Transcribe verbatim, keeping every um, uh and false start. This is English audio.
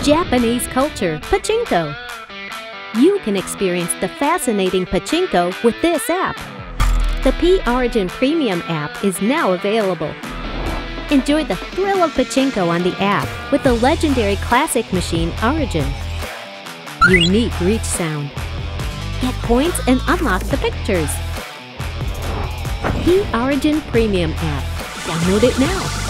Japanese culture, Pachinko. You can experience the fascinating Pachinko with this app. The AREDDIN Premium app is now available. Enjoy the thrill of Pachinko on the app with the legendary classic machine AREDDIN. Unique reach sound. Get points and unlock the pictures. AREDDIN Premium app. Download it now.